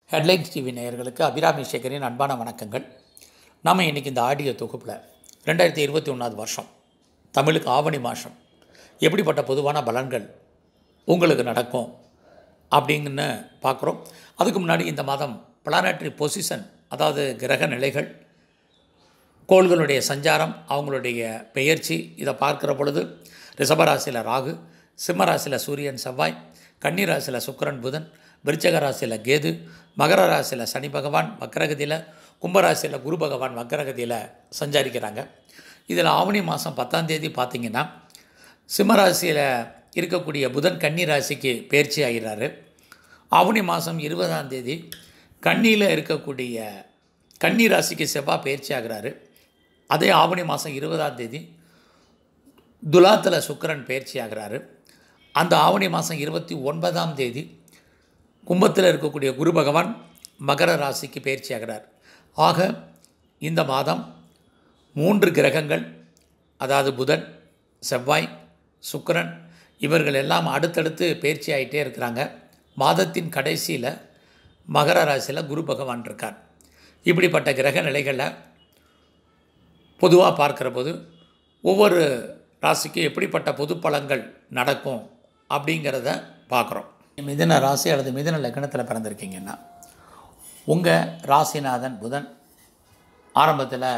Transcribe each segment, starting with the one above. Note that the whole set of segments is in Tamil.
ஹெட்லைன்ஸ் டிவி நேயர்களுக்கு அபிராமி சேகரின் அன்பான வணக்கங்கள். நாம் இன்றைக்கி இந்த ஆடியோ தொகுப்பில் 2021 வருஷம் தமிழுக்கு ஆவணி மாதம் எப்படிப்பட்ட பொதுவான பலன்கள் உங்களுக்கு நடக்கும் அப்படிங்கன்னு பார்க்குறோம். அதுக்கு முன்னாடி இந்த மாதம் பிளானட்ரி பொசிஷன், அதாவது கிரக நிலைகள், கோள்களுடைய சஞ்சாரம், அவங்களுடைய பெயர்ச்சி, இதை பார்க்குற பொழுது ரிஷபராசியில் ராகு, சிம்மராசியில் சூரியன் செவ்வாய், கன்னிராசியில் சுக்கிரன் புதன், விருச்சிக ராசியில் கேது, மகர ராசியில் சனி பகவான் வக்கரகதியில், கும்பராசியில் குரு பகவான் வக்கரகதியில் சஞ்சாரிக்கிறாங்க. இதில் ஆவணி மாதம் 10ஆம் தேதி பார்த்திங்கன்னா சிம்மராசியில் இருக்கக்கூடிய புதன் கன்னி ராசிக்கு பயிற்சி ஆகிறாரு. ஆவணி மாதம் 20ஆம் தேதி கன்னியில் இருக்கக்கூடிய கன்னி ராசிக்கு செவ்வாய் பயிற்சி ஆகிறாரு. அதே ஆவணி மாதம் 20ஆம் தேதி துலாத்தில் சுக்கிரன் பயிற்சி ஆகிறாரு. அந்த ஆவணி மாதம் 29ஆம் தேதி கும்பத்தில் இருக்கக்கூடிய குரு பகவான் மகர ராசிக்கு பயிற்சி ஆகிறார். ஆக இந்த மாதம் 3 கிரகங்கள், அதாவது புதன், செவ்வாய், சுக்கிரன், இவர்கள் எல்லாம் அடுத்தடுத்து பயிற்சி ஆகிட்டே இருக்கிறாங்க. மாதத்தின் கடைசியில் மகர ராசியில் குரு பகவான் இருக்கார். இப்படிப்பட்ட கிரக நிலைகளை பொதுவாக பார்க்குற போது ஒவ்வொரு ராசிக்கும் எப்படிப்பட்ட பொது பலன்கள் நடக்கும் அப்படிங்கிறத பார்க்குறோம். மிதுன ராசி அல்லது மிதுன லக்னத்தில் பிறந்திருக்கீங்கன்னா உங்கள் ராசிநாதன் புதன் ஆரம்பத்தில்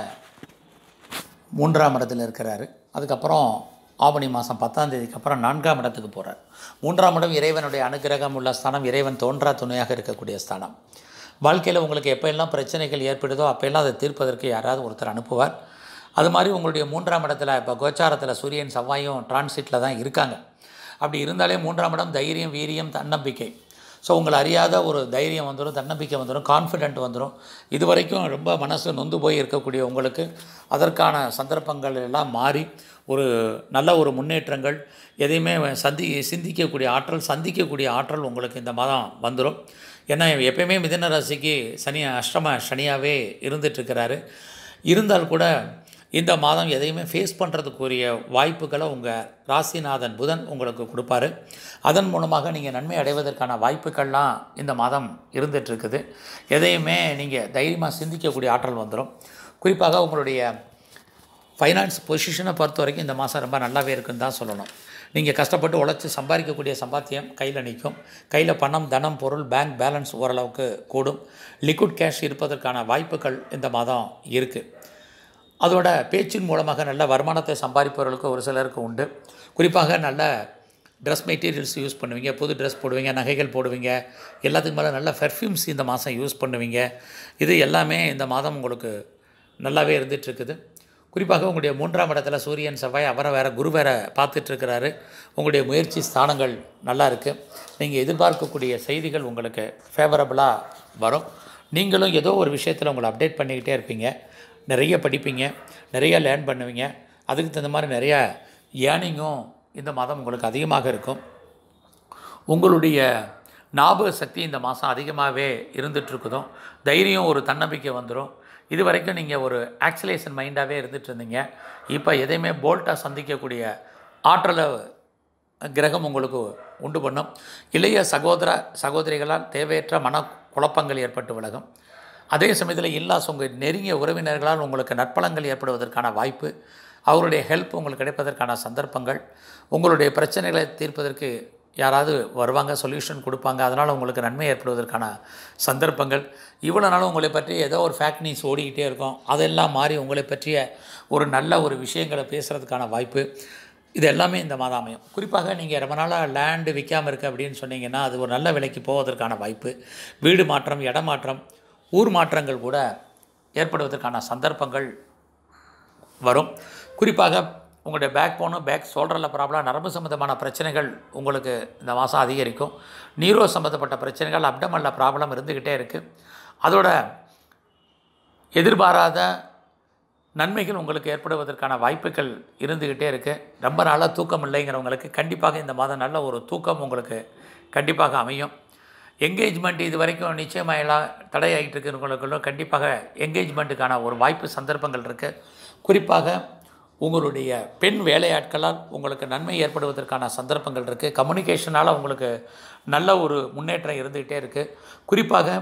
3ஆம் இடத்துல இருக்கிறாரு. அதுக்கப்புறம் ஆவணி மாதம் 10ஆம் தேதிக்கு அப்புறம் 4ஆம் இடத்துக்கு போகிறார். 3ஆம் இடம் இறைவனுடைய அனுகிரகம் உள்ள ஸ்தானம், இறைவன் தோன்றா துணையாக இருக்கக்கூடிய ஸ்தானம். வாழ்க்கையில் உங்களுக்கு எப்போல்லாம் பிரச்சனைகள் ஏற்படுதோ அப்போல்லாம் அதை தீர்ப்பதற்கு யாராவது ஒருத்தர் அனுப்புவார். அது மாதிரி உங்களுடைய 3ஆம் இடத்துல இப்போ கோச்சாரத்தில் சூரியன் செவ்வாயும் டிரான்சிட்டில் தான் இருக்காங்க. அப்படி இருந்தாலே 3ஆம் இடம் தைரியம், வீரியம், தன்னம்பிக்கை. ஸோ உங்களை அறியாத ஒரு தைரியம் வந்துடும், தன்னம்பிக்கை வந்துடும், கான்ஃபிடென்ட் வந்துடும். இது வரைக்கும் ரொம்ப மனசு நொந்து போய் இருக்கக்கூடிய உங்களுக்கு அதற்கான சந்தர்ப்பங்கள் எல்லாம் மாறி ஒரு நல்ல ஒரு முன்னேற்றங்கள், எதையுமே சிந்திக்கக்கூடிய ஆற்றல், சந்திக்கக்கூடிய ஆற்றல் உங்களுக்கு இந்த மாதம் வந்துடும். ஏன்னா எப்பயுமே மிதுன ராசிக்கு சனி அஷ்டம சனியாகவே இருந்துகிட்ருக்கிறாரு. இருந்தால் கூட இந்த மாதம் எதையுமே ஃபேஸ் பண்ணுறதுக்குரிய வாய்ப்புகளை உங்கள் ராசிநாதன் புதன் உங்களுக்கு கொடுப்பாரு. அதன் மூலமாக நீங்கள் நன்மை அடைவதற்கான வாய்ப்புகள்லாம் இந்த மாதம் இருந்துகிட்ருக்குது. எதையுமே நீங்கள் தைரியமாக சிந்திக்கக்கூடிய ஆற்றல் வந்துடும். குறிப்பாக உங்களுடைய ஃபைனான்ஸ் பொசிஷனை பொறுத்த வரைக்கும் இந்த மாதம் ரொம்ப நல்லாவே இருக்குன்னு தான் சொல்லணும். நீங்கள் கஷ்டப்பட்டு உழைச்சி சம்பாதிக்கக்கூடிய சம்பாத்தியம் கையில் நிற்கும். கையில் பணம், தனம், பொருள், பேங்க் பேலன்ஸ் ஓரளவுக்கு கூடும். லிக்விட் கேஷ் இருப்பதற்கான வாய்ப்புகள் இந்த மாதம் இருக்குது. அதோட பேச்சின் மூலமாக நல்ல வருமானத்தை சம்பாதிப்பவர்களுக்கு ஒரு சிலருக்கு உண்டு. குறிப்பாக நல்ல ட்ரெஸ் மெட்டீரியல்ஸ் யூஸ் பண்ணுவீங்க, புது ட்ரெஸ் போடுவீங்க, நகைகள் போடுவீங்க, எல்லாத்துக்கு மேலே நல்ல பெர்ஃப்யூம்ஸ் இந்த மாதம் யூஸ் பண்ணுவீங்க. இது எல்லாமே இந்த மாதம் உங்களுக்கு நல்லாவே இருந்துகிட்ருக்குது. குறிப்பாக உங்களுடைய 3ஆம் இடத்துல சூரியன் செவ்வாய் அவரை வேறு குரு வேறு பார்த்துட்ருக்கிறாரு. உங்களுடைய முயற்சி ஸ்தானங்கள் நல்லா இருக்குது. நீங்கள் எதிர்பார்க்கக்கூடிய செய்திகள் உங்களுக்கு ஃபேவரபுளாக வரும். நீங்களும் ஏதோ ஒரு விஷயத்தில் உங்களை அப்டேட் பண்ணிக்கிட்டே இருப்பீங்க. நிறைய படிப்பீங்க, நிறைய லேர்ன் பண்ணுவீங்க. அதுக்கு தகுந்த மாதிரி நிறைய ஏர்னிங்கும் இந்த மாதம் உங்களுக்கு அதிகமாக இருக்கும். உங்களுடைய ஞாபக சக்தி இந்த மாதம் அதிகமாகவே இருந்துகிட்ருக்குதும். தைரியம், ஒரு தன்னம்பிக்கை வந்துடும். இது வரைக்கும் நீங்கள் ஒரு ஆக்சிலேஷன் மைண்டாகவே இருந்துகிட்டு இருந்தீங்க. இப்போ எதையுமே போல்ட்டாக சந்திக்கக்கூடிய ஆற்றலை கிரகம் உங்களுக்கு உண்டு பண்ணும். இளைய சகோதரிகளால் தேவையற்ற மன குழப்பங்கள் ஏற்பட்டு விலகும். அதே சமயத்தில் இல்லாஸ் உங்கள் நெருங்கிய உறவினர்களால் உங்களுக்கு நற்பலங்கள் ஏற்படுவதற்கான வாய்ப்பு, அவருடைய ஹெல்ப் உங்களுக்கு கிடைப்பதற்கான சந்தர்ப்பங்கள், உங்களுடைய பிரச்சனைகளை தீர்ப்பதற்கு யாராவது வருவாங்க, சொல்யூஷன் கொடுப்பாங்க. அதனால் உங்களுக்கு நன்மை ஏற்படுவதற்கான சந்தர்ப்பங்கள். இவ்வளோ நாளும் உங்களை பற்றி ஏதோ ஒரு ஃபேக்ட் நியூஸ் ஓடிக்கிட்டே இருக்கும். அதெல்லாம் மாறி உங்களை பற்றிய ஒரு நல்ல ஒரு விஷயங்களை பேசுகிறதுக்கான வாய்ப்பு, இது எல்லாமே இந்த மாதம் அமையும். குறிப்பாக நீங்கள் ரொம்ப நாளாக லேண்டு விற்காமல் இருக்குது அப்படின்னு சொன்னீங்கன்னா அது ஒரு நல்ல விலைக்கு போவதற்கான வாய்ப்பு, வீடு மாற்றம், இடமாற்றம், ஊர் மாற்றங்கள் கூட ஏற்படுவதற்கான சந்தர்ப்பங்கள் வரும். குறிப்பாக உங்களுடைய பேக் போனும், பேக் ஷோல்டரில் ப்ராப்ளம், நரம்பு சம்மந்தமான பிரச்சனைகள் உங்களுக்கு இந்த மாதம் அதிகரிக்கும். நீரோ சம்மந்தப்பட்ட பிரச்சனைகள், அப்டமனில் ப்ராப்ளம் இருந்துக்கிட்டே இருக்குது. அதோட எதிர்பாராத நன்மைகள் உங்களுக்கு ஏற்படுவதற்கான வாய்ப்புகள் இருந்துக்கிட்டே இருக்குது. ரொம்ப நாளாக தூக்கம் இல்லைங்கிறவங்களுக்கு கண்டிப்பாக இந்த மாதம் நல்ல ஒரு தூக்கம் உங்களுக்கு கண்டிப்பாக அமையும். என்கேஜ்மெண்ட் இது வரைக்கும் நிச்சயமாகலாம் தடையாகிட்டு இருக்கிறவங்களுக்குள்ளும் கண்டிப்பாக என்கேஜ்மெண்ட்டுக்கான ஒரு வாய்ப்பு சந்தர்ப்பங்கள் இருக்குது. குறிப்பாக உங்களுடைய பெண் வேலையாட்களால் உங்களுக்கு நன்மை ஏற்படுவதற்கான சந்தர்ப்பங்கள் இருக்குது. கம்யூனிகேஷனால் உங்களுக்கு நல்ல ஒரு முன்னேற்றம் இருந்துக்கிட்டே இருக்குது. குறிப்பாக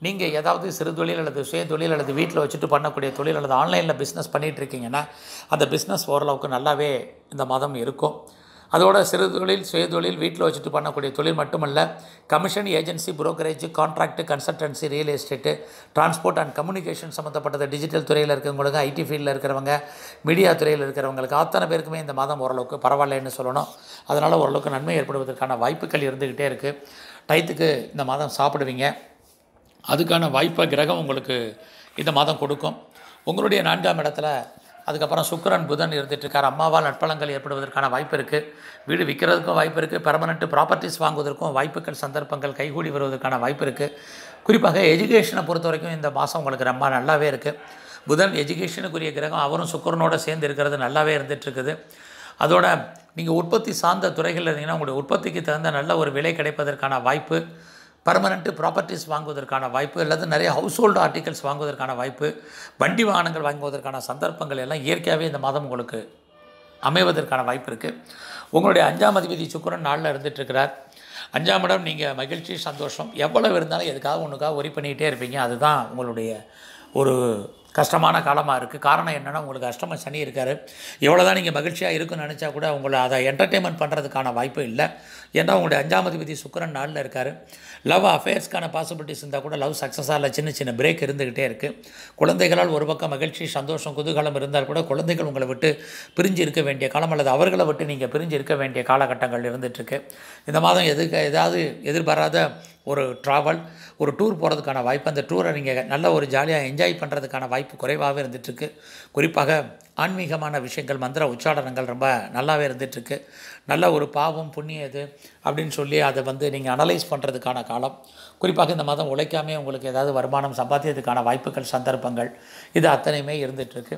நீங்கள் ஏதாவது சிறு தொழில் அல்லது சுய தொழில் அல்லது வீட்டில் வச்சுட்டு பண்ணக்கூடிய தொழில் அல்லது ஆன்லைனில் பிஸ்னஸ் பண்ணிகிட்டு இருக்கீங்கன்னா அந்த பிஸ்னஸ் ஓரளவுக்கு நல்லாவே இந்த மாதம் இருக்கும். அதோட சிறு தொழில் சுய தொழில் வீட்டில் வச்சுட்டு பண்ணக்கூடிய தொழில் மட்டுமல்ல, commission, agency, brokerage, contract, consultancy, real estate, transport and communication சம்மந்தப்பட்டது, டிஜிட்டல் துறையில் இருக்கிறவங்களுக்கு, ஐடி ஃபீல்டில் இருக்கிறவங்க, மீடியா துறையில் இருக்கிறவங்களுக்கு அத்தனை பேருக்குமே இந்த மாதம் ஓரளவுக்கு பரவாயில்லைன்னு சொல்லணும். அதனால் ஓரளவுக்கு நன்மை ஏற்படுவதற்கான வாய்ப்புகள் இருந்துக்கிட்டே இருக்குது. டயத்துக்கு இந்த மாதம் சாப்பிடுவீங்க. அதுக்கான வாய்ப்பை கிரகம் உங்களுக்கு இந்த மாதம் கொடுக்கும். உங்களுடைய 4ஆம் இடத்துல அதுக்கப்புறம் சுக்கிரன் புதன் இருந்துகிட்ருக்கார். அம்மாவால் நற்பலங்கள் ஏற்படுவதற்கான வாய்ப்பு இருக்குது. வீடு விற்கிறதுக்கும் வாய்ப்பு இருக்குது. பெர்மனெண்ட் ப்ராப்பர்ட்டிஸ் வாங்குவதற்கும் வாய்ப்புகள், சந்தர்ப்பங்கள் கைகூடி வருவதற்கான வாய்ப்பு இருக்குது. குறிப்பாக எஜுகேஷனை பொறுத்த வரைக்கும் இந்த மாதம் உங்களுக்கு ரொம்ப நல்லாவே இருக்குது. புதன் எஜுகேஷனுக்குரிய கிரகம், அவரும் சுக்கிரனோட சேர்ந்து இருக்கிறது நல்லாவே இருந்துகிட்ருக்குது. அதோட நீங்கள் உற்பத்தி சார்ந்த துறைகளில் இருந்தீங்கன்னா உங்களுடைய உற்பத்திக்கு தகுந்த நல்ல ஒரு விலை கிடைப்பதற்கான வாய்ப்பு, பர்மனெண்ட்டு ப்ராப்பர்ட்டிஸ் வாங்குவதற்கான வாய்ப்பு, அல்லது நிறைய ஹவுஸ் ஹோல்டு ஆர்டிகல்ஸ் வாங்குவதற்கான வாய்ப்பு, வண்டி வாகனங்கள் வாங்குவதற்கான சந்தர்ப்பங்கள் எல்லாம் இயற்கையாகவே இந்த மாதம் உங்களுக்கு அமைவதற்கான வாய்ப்பு இருக்குது. உங்களுடைய 5ஆம் அதிபதி சுக்கிரன் 4ல் இருந்துகிட்ருக்கிறார். 5ஆம் இடம் நீங்கள் மகிழ்ச்சி, சந்தோஷம், எவ்வளவு இருந்தாலும் எதுக்காக ஒன்றுக்காக ஒரி பண்ணிக்கிட்டே இருப்பீங்க. அதுதான் உங்களுடைய ஒரு கஷ்டமான காலமாக இருக்குது. காரணம் என்னென்னா, உங்களுக்கு அஷ்டம சனி இருக்கார். எவ்வளோ தான் நீங்கள் மகிழ்ச்சியாக இருக்குன்னு நினச்சா கூட உங்களை அதை என்டர்டெயின்மெண்ட் பண்ணுறதுக்கான வாய்ப்பு இல்லை. ஏன்னா உங்களுடைய 5ஆம் அதிபதி சுக்கிரன் 4ல் இருக்கார். லவ் அஃபேர்ஸ்க்கான பாசிபிலிட்டிஸ் இருந்தால் கூட லவ் சக்ஸஸாக இல்லை, சின்ன சின்ன பிரேக் இருந்துக்கிட்டே இருக்குது. குழந்தைகளால் ஒரு பக்கம் மகிழ்ச்சி, சந்தோஷம், குதூகலம் இருந்தால் கூட குழந்தைகள் உங்களை விட்டு பிரிஞ்சு இருக்க வேண்டிய காலம் அல்லது அவர்களை விட்டு நீங்கள் பிரிஞ்சு இருக்க வேண்டிய காலகட்டங்கள் இருந்துகிட்ருக்கு. இந்த மாதம் ஏதாவது எதிர்பாராத ஒரு ட்ராவல், ஒரு டூர் போகிறதுக்கான வாய்ப்பு, அந்த டூரை நீங்கள் நல்ல ஒரு ஜாலியாக என்ஜாய் பண்ணுறதுக்கான வாய்ப்பு குறைவாகவே இருந்துகிட்ருக்கு. குறிப்பாக ஆன்மீகமான விஷயங்கள், மந்திர உச்சாடனங்கள் ரொம்ப நல்லாவே இருந்துகிட்ருக்கு. நல்ல ஒரு பாவம் புண்ணியம் எது அப்படின்னு சொல்லி அதை நீங்கள் அனலைஸ் பண்ணுறதுக்கான காலம். குறிப்பாக இந்த மாதம் உழைக்காமே உங்களுக்கு ஏதாவது வருமானம் சம்பாதிக்கிறதுக்கான வாய்ப்புகள், சந்தர்ப்பங்கள் இது அத்தனையுமே இருந்துகிட்ருக்கு.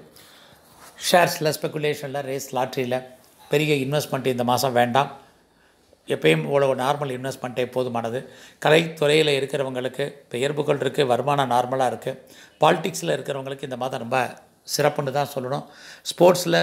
ஷேர்ஸில், ஸ்பெக்குலேஷனில், ரேஸ், லாட்ரியில் பெரிய இன்வெஸ்ட்மெண்ட் இந்த மாதம் வேண்டாம். எப்பயும் இவ்வளோ நார்மல் இன்வெஸ்ட்மெண்ட்டே போதுமானது. கலைத்துறையில் இருக்கிறவங்களுக்கு பெயர் புகழ் இருக்குது, வருமானம் நார்மலாக இருக்குது. பாலிட்டிக்ஸில் இருக்கிறவங்களுக்கு இந்த மாதம் ரொம்ப சிறப்புன்னு தான் சொல்லணும். ஸ்போர்ட்ஸில்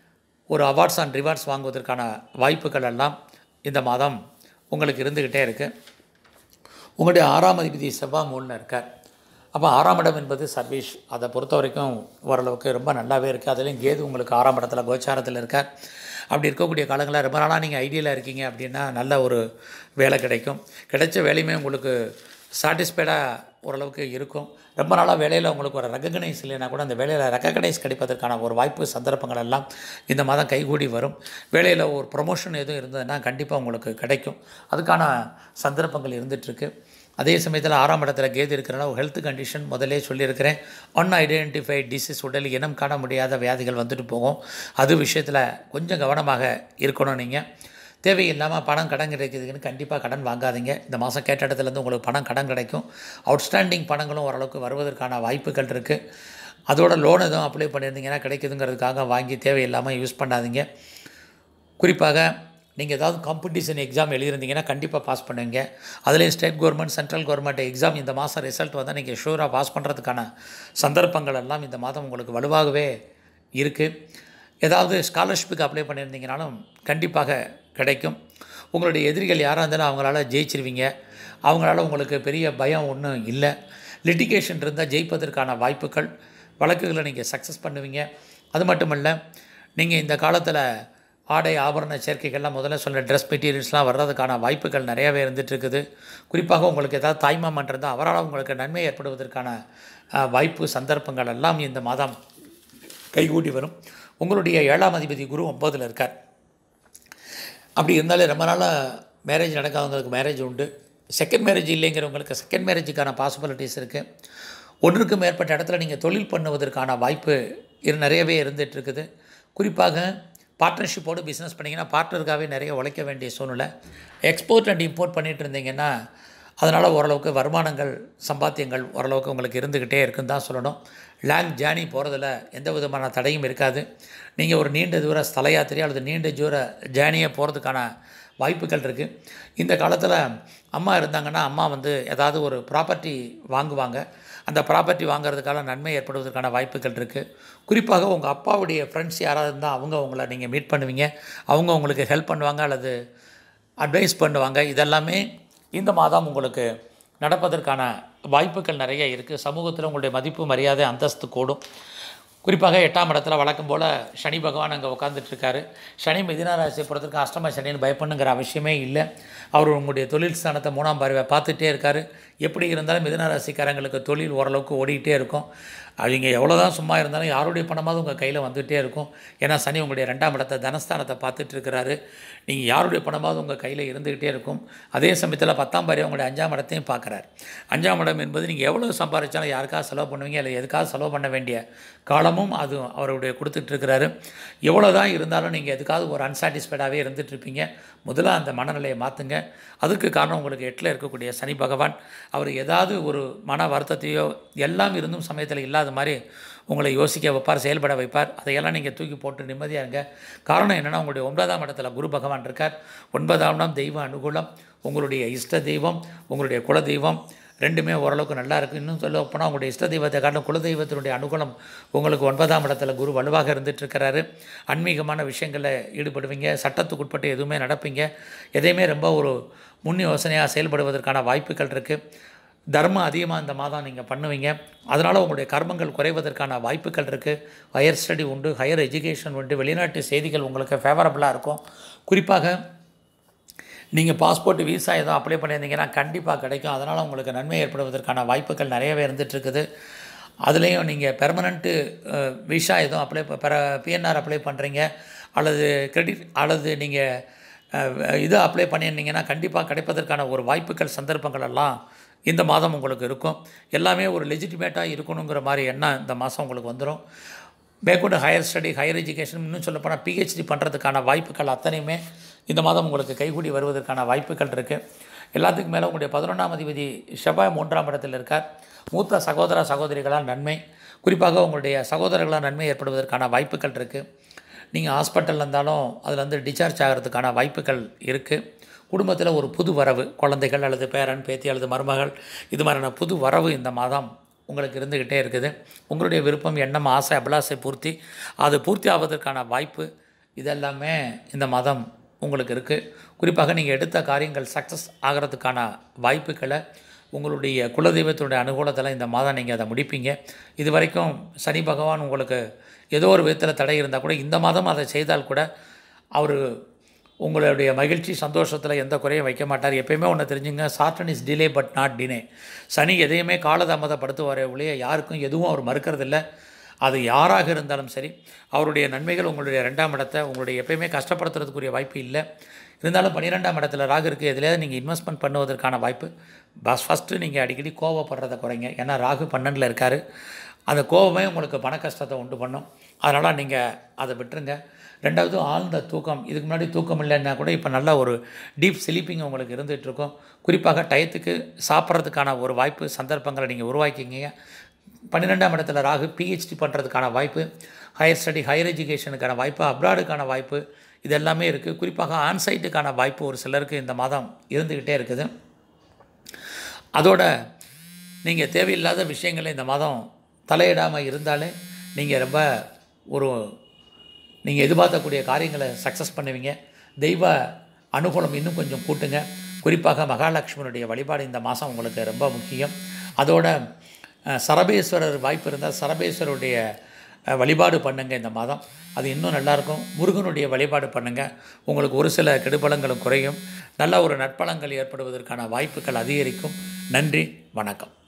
ஒரு அவார்ட்ஸ் அண்ட் ரிவார்ட்ஸ் வாங்குவதற்கான வாய்ப்புகள் எல்லாம் இந்த மாதம் உங்களுக்கு இருந்துக்கிட்டே இருக்குது. உங்களுடைய 6ஆம் அதிபதி செவ்வாய் 3ல் இருக்கார். அப்போ 6ஆம் இடம் என்பது சர்வீஸ், அதை பொறுத்த வரைக்கும் ஓரளவுக்கு ரொம்ப நல்லாவே இருக்குது. அதுலேயும் கேது உங்களுக்கு 6ஆம் இடத்துல கோச்சாரத்தில் இருக்கார். அப்படி இருக்கக்கூடிய காலங்களில் ரொம்ப நாளாக நீங்கள் ஐடியில் இருக்கீங்க அப்படின்னா நல்ல ஒரு வேலை கிடைக்கும். கிடைச்ச வேலையுமே உங்களுக்கு சாட்டிஸ்ஃபைடாக ஓரளவுக்கு இருக்கும். ரொம்ப நாளாக வேலையில் உங்களுக்கு ஒரு ரெக்கக்னைஸ் இல்லைன்னா கூட அந்த வேலையில் ரெக்கக்னைஸ் கிடைப்பதற்கான ஒரு வாய்ப்பு, சந்தர்ப்பங்கள் எல்லாம் இந்த மாதம் கைகூடி வரும். வேலையில் ஒரு ப்ரொமோஷன் எதுவும் இருந்ததுன்னா கண்டிப்பாக உங்களுக்கு கிடைக்கும். அதுக்கான சந்தர்ப்பங்கள் இருந்துகிட்ருக்கு. அதே சமயத்தில் 6ஆம் இடத்துல கேது இருக்கிறனால ஹெல்த் கண்டிஷன் முதலே சொல்லியிருக்கிறேன். அன்ஐடென்டிஃபைட் டிசீஸ், உடல் இனம் காண முடியாத வியாதிகள் வந்துட்டு போகும். அது விஷயத்தில் கொஞ்சம் கவனமாக இருக்கணும். நீங்கள் தேவையில்லாமல் பணம் கடன் கிடைக்கிறதுக்குன்னு கண்டிப்பாக கடன் வாங்காதீங்க. இந்த மாதம் கேட்ட இடத்துலேருந்து உங்களுக்கு கடன் கிடைக்கும். அவுட்ஸ்டாண்டிங் பணங்களும் ஓரளவுக்கு வருவதற்கான வாய்ப்புகள் இருக்குது. அதோட லோன் எதுவும் அப்ளை பண்ணியிருந்தீங்கன்னா கிடைக்குதுங்கிறதுக்காக வாங்கி தேவையில்லாமல் யூஸ் பண்ணாதீங்க. குறிப்பாக நீங்கள் ஏதாவது காம்படிஷன் எக்ஸாம் எழுதியிருந்தீங்கன்னா கண்டிப்பாக பாஸ் பண்ணுவீங்க. அதுலேயும் state government, central government exam இந்த மாதம் ரிசல்ட் வந்தால் நீங்கள் ஷூராக பாஸ் பண்ணுறதுக்கான சந்தர்ப்பங்கள் எல்லாம் இந்த மாதம் உங்களுக்கு வலுவாகவே இருக்குது. ஏதாவது ஸ்காலர்ஷிப்புக்கு அப்ளை பண்ணியிருந்தீங்கனாலும் கண்டிப்பாக கிடைக்கும். உங்களுடைய எதிரிகள் யாராக இருந்தாலும் அவங்களால ஜெயிச்சிருவீங்க. அவங்களால உங்களுக்கு பெரிய பயம் ஒன்றும் இல்லை. லிட்டிகேஷன் இருந்தால் ஜெயிப்பதற்கான வாய்ப்புகள், வழக்குகளை நீங்கள் சக்ஸஸ் பண்ணுவீங்க. அது மட்டுமல்ல, நீங்கள் இந்த காலத்தில் ஆடை ஆபரண சேர்க்கைகள்லாம் முதல்ல சொன்ன ட்ரெஸ் மெட்டீரியல்ஸ்லாம் வர்றதுக்கான வாய்ப்புகள் நிறையாவே இருந்துகிட்ருக்குது. குறிப்பாக உங்களுக்கு ஏதாவது தாய்மாமன் இருந்தால் அவரால் உங்களுக்கு நன்மை ஏற்படுவதற்கான வாய்ப்பு, சந்தர்ப்பங்கள் எல்லாம் இந்த மாதம் கைகூடி வரும். உங்களுடைய 7ஆம் அதிபதி குரு 9ல் இருக்கார். அப்படி இருந்தாலே ரொம்ப நாளாக மேரேஜ் நடக்காதவங்களுக்கு மேரேஜ் உண்டு. செகண்ட் மேரேஜ் இல்லைங்கிறவங்களுக்கு செகண்ட் மேரேஜுக்கான பாசிபிலிட்டிஸ் இருக்குது. ஒன்றுக்கு மேற்பட்ட இடத்துல நீங்கள் தொழில் பண்ணுவதற்கான வாய்ப்பு நிறையவே இருந்துகிட்ருக்குது. குறிப்பாக பார்ட்னர்ஷிப்போடு பிஸ்னஸ் பண்ணிங்கன்னா பார்ட்னருக்காகவே நிறைய உழைக்க வேண்டிய சூழ்நிலை. எக்ஸ்போர்ட் அண்ட் இம்போர்ட் பண்ணிகிட்டு இருந்தீங்கன்னா அதனால் ஓரளவுக்கு வருமானங்கள், சம்பாத்தியங்கள் ஓரளவுக்கு உங்களுக்கு இருந்துக்கிட்டே இருக்குன்னு தான் சொல்லணும். லாங் ஜேர்னி போகிறதுல எந்த விதமான தடையும் இருக்காது. நீங்கள் ஒரு நீண்ட தூர ஸ்தல யாத்திரை அல்லது நீண்ட தூர ஜேர்னியை போகிறதுக்கான வாய்ப்புகள் இருக்குது. இந்த காலத்தில் அம்மா இருந்தாங்கன்னா அம்மா ஏதாவது ஒரு ப்ராப்பர்ட்டி வாங்குவாங்க. அந்த ப்ராப்பர்ட்டி வாங்குறதுக்கான நன்மை ஏற்படுவதற்கான வாய்ப்புகள் இருக்குது. குறிப்பாக உங்கள் அப்பாவுடைய ஃப்ரெண்ட்ஸ் யாராவது இருந்தால் உங்களை நீங்கள் மீட் பண்ணுவீங்க. அவங்க உங்களுக்கு ஹெல்ப் பண்ணுவாங்க அல்லது அட்வைஸ் பண்ணுவாங்க. இதெல்லாமே இந்த மாதம் உங்களுக்கு நடப்பதற்கான வாய்ப்புகள் நிறைய இருக்குது. சமூகத்தில் உங்களுடைய மதிப்பு, மரியாதை, அந்தஸ்து கூடும். குறிப்பாக 8ஆம் இடத்துல வழக்கம் போல் சனி பகவான் அங்கே உட்காந்துட்ருக்காரு. சனி மிதுன ராசியை பொறுத்தவரைக்கும் அஷ்டம சனின்னு பயப்படணுங்கிற அவசியமே இல்லை. அவர் உங்களுடைய தொழில் ஸ்தானத்தை 3ஆம் பார்வையை பார்த்துட்டே இருக்கார். எப்படி இருந்தாலும் மிதுன ராசிக்காரங்களுக்கு தொழில் ஓரளவுக்கு ஓடிக்கிட்டே இருக்கும். அவங்க எவ்வளோ தான் சும்மா இருந்தாலும் யாருடைய பணமாவது உங்கள் கையில் வந்துகிட்டே இருக்கும். ஏன்னா சனி உங்களுடைய 2ஆம் இடத்தை தனஸ்தானத்தை பார்த்துட்டு இருக்கிறாரு. நீங்கள் யாருடைய பணமாவது உங்கள் கையில் இருந்துக்கிட்டே இருக்கும். அதே சமயத்தில் 10ஆம் பார்வை உங்களுடைய 5ஆம் இடத்தையும் பார்க்குறாரு. 5ஆம் இடம் என்பது நீங்கள் எவ்வளோ சம்பாதிச்சாலும் யாருக்காக செலவு பண்ணுவீங்க, இல்லை எதுக்காக செலவு பண்ண வேண்டிய காலமும் அது அவருடைய கொடுத்துட்ருக்கிறாரு. எவ்வளோ தான் இருந்தாலும் நீங்கள் எதுக்காவது ஒரு அன்சாட்டிஸ்ஃபைடாகவே இருந்துகிட்ருப்பீங்க. முதல்ல அந்த மனநிலையை மாற்றுங்க. அதுக்கு காரணம் உங்களுக்கு 8ல் இருக்கக்கூடிய சனி பகவான். அவர் ஏதாவது ஒரு மன வருத்தத்தையோ எல்லாம் இருந்தும் சமயத்தில் இல்லாத மாதிரி உங்களை யோசிக்க வைப்பார், செயல்பட வைப்பார். அதையெல்லாம் நீங்கள் தூக்கி போட்டு நிம்மதியாக இருங்க. காரணம் என்னென்னா உங்களுடைய 9ஆம் இடத்துல குரு பகவான் இருக்கார். 9ஆம் இடம் தெய்வ அனுகூலம். உங்களுடைய இஷ்ட தெய்வம், உங்களுடைய குல தெய்வம் ரெண்டுமே ஓரளவுக்கு நல்லா இருக்குது. இன்னும் சொல்ல போனால் உங்களுடைய இஷ்ட தெய்வத்தை காரணம் குலதெய்வத்தினுடைய அனுகூலம் உங்களுக்கு 9ஆம் இடத்துல குரு வலுவாக இருந்துகிட்ருக்கிறாரு. ஆன்மீகமான விஷயங்களில் ஈடுபடுவீங்க. சட்டத்துக்குட்பட்டு எதுவுமே நடப்பீங்க. எதையுமே ரொம்ப ஒரு முன் யோசனையாக செயல்படுவதற்கான வாய்ப்புகள் இருக்குது. தர்மம் அதிகமாக இந்த மாதம் நீங்கள் பண்ணுவீங்க. அதனால் உங்களுடைய கர்மங்கள் குறைவதற்கான வாய்ப்புகள் இருக்குது. ஹையர் ஸ்டடி உண்டு, ஹையர் எஜுகேஷன் உண்டு. வெளிநாட்டு செய்திகள் உங்களுக்கு ஃபேவரபுளாக இருக்கும். குறிப்பாக நீங்கள் பாஸ்போர்ட், விசா எதுவும் அப்ளை பண்ணியிருந்தீங்கன்னா கண்டிப்பாக கிடைக்கும். அதனால் உங்களுக்கு நன்மை ஏற்படுவதற்கான வாய்ப்புகள் நிறையவே இருந்துகிட்ருக்குது. அதுலேயும் நீங்கள் பெர்மனண்ட்டு விசா எதுவும் பிஎன்ஆர் அப்ளை பண்ணுறீங்க அல்லது கிரெடிட் அல்லது நீங்கள் இது அப்ளை பண்ணியிருந்தீங்கன்னா கண்டிப்பாக கிடைப்பதற்கான ஒரு வாய்ப்புகள், சந்தர்ப்பங்கள் எல்லாம் இந்த மாதம் உங்களுக்கு இருக்கும். எல்லாமே ஒரு லெஜிட்டிமேட்டாக இருக்கணுங்கிற மாதிரி எண்ணம் இந்த மாதம் உங்களுக்கு வந்துடும். மேற்கொண்டு ஹையர் ஸ்டடி, ஹையர் எஜுகேஷன், இன்னும் சொல்லப்போனால் பிஹெச்டி பண்ணுறதுக்கான வாய்ப்புகள் அத்தனையுமே இந்த மாதம் உங்களுக்கு கைகூடி வருவதற்கான வாய்ப்புகள் இருக்குது. எல்லாத்துக்கும் மேலே உங்களுடைய 11ஆம் அதிபதி செவ்வாய் 3ஆம் இடத்தில் இருக்கார். மூத்த சகோதர சகோதரிகளால் நன்மை, குறிப்பாக உங்களுடைய சகோதரர்களால் நன்மை ஏற்படுவதற்கான வாய்ப்புகள் இருக்குது. நீங்கள் ஹாஸ்பிட்டலில் இருந்தாலும் அதில் டிஸ்சார்ஜ் ஆகிறதுக்கான வாய்ப்புகள் இருக்குது. குடும்பத்தில் ஒரு புது வரவு, குழந்தைகள் அல்லது பேரன், பேத்தி அல்லது மருமகள், இது மாதிரியான புது வரவு இந்த மாதம் உங்களுக்கு இருந்துக்கிட்டே இருக்குது. உங்களுடைய விருப்பம், எண்ணம், ஆசை, அபிலாசை அது பூர்த்தி ஆவதற்கான வாய்ப்பு இதெல்லாமே இந்த மாதம் உங்களுக்கு இருக்குது. குறிப்பாக நீங்கள் எடுத்த காரியங்கள் சக்ஸஸ் ஆகிறதுக்கான வாய்ப்புகளை உங்களுடைய குலதெய்வத்தினுடைய அனுகூலத்தில் இந்த மாதம் நீங்கள் அதை முடிப்பீங்க. இது வரைக்கும் சனி பகவான் உங்களுக்கு ஏதோ ஒரு விதத்தில் தடை இருந்தால் கூட இந்த மாதம் அதை செய்தால் கூட அவர் உங்களுடைய மகிழ்ச்சி, சந்தோஷத்தில் எந்த குறையும் வைக்க மாட்டார். எப்பயுமே ஒன்று தெரிஞ்சுங்க, Saturn is delay but not denial. சனி எதையுமே காலதாமதப்படுத்துவாரே ஒழிய யாருக்கும் எதுவும் அவர் மறுக்கிறதில்ல. அது யாராக இருந்தாலும் சரி, அவருடைய நன்மைகள் உங்களுடைய 2ஆம் இடத்தை உங்களுடைய எப்பயுமே கஷ்டப்படுத்துறதுக்குரிய வாய்ப்பு இல்லை. இருந்தாலும் 12ஆம் இடத்துல ராகு இருக்குது. எதுலையாவது நீங்கள் இன்வெஸ்ட்மெண்ட் பண்ணுவதற்கான வாய்ப்பு. ஃபஸ்ட்டு நீங்கள் அடிக்கடி கோவப்படுறதை குறைங்க. ஏன்னா ராகு 12ல் இருக்கார். அந்த கோபமே உங்களுக்கு பண கஷ்டத்தை உண்டு பண்ணும். அதனால் நீங்கள் அதை விட்டுருங்க. 2வது ஆழ்ந்த தூக்கம். இதுக்கு முன்னாடி தூக்கம் இல்லைன்னா கூட இப்போ நல்ல ஒரு டீப் ஸ்லீப்பிங் உங்களுக்கு இருந்துகிட்ருக்கும். குறிப்பாக டயத்துக்கு சாப்பிட்றதுக்கான ஒரு வாய்ப்பு, சந்தர்ப்பங்களை நீங்கள் உருவாக்கிங்க. 12ஆம் இடத்துல ராகு பிஹெச்டி பண்ணுறதுக்கான வாய்ப்பு, ஹையர் ஸ்டடி, ஹையர் எஜுகேஷனுக்கான வாய்ப்பு, அப்ராடுக்கான வாய்ப்பு இது எல்லாமே இருக்குது. குறிப்பாக ஆன்சைட்டுக்கான வாய்ப்பு ஒரு சிலருக்கு இந்த மாதம் இருந்துக்கிட்டே இருக்குது. அதோட நீங்கள் தேவையில்லாத விஷயங்களை இந்த மாதம் தலையிடாமல் இருந்தாலே நீங்கள் ரொம்ப நீங்கள் எதிர்பார்க்கக்கூடிய காரியங்களை சக்ஸஸ் பண்ணுவீங்க. தெய்வ அனுகூலம் இன்னும் கொஞ்சம் கூட்டுங்க. குறிப்பாக மகாலட்சுமியுடைய வழிபாடு இந்த மாதம் உங்களுக்கு ரொம்ப முக்கியம். அதோட சரபேஸ்வரர் வாய்ப்பு இருந்தால் சரபேஸ்வருடைய வழிபாடு பண்ணுங்கள் இந்த மாதம். அது இன்னும் நல்லாயிருக்கும். முருகனுடைய வழிபாடு பண்ணுங்கள். உங்களுக்கு ஒரு சில கெடுபலங்களும் குறையும். நல்ல ஒரு நற்பலங்கள் ஏற்படுவதற்கான வாய்ப்புகள் அதிகரிக்கும். நன்றி, வணக்கம்.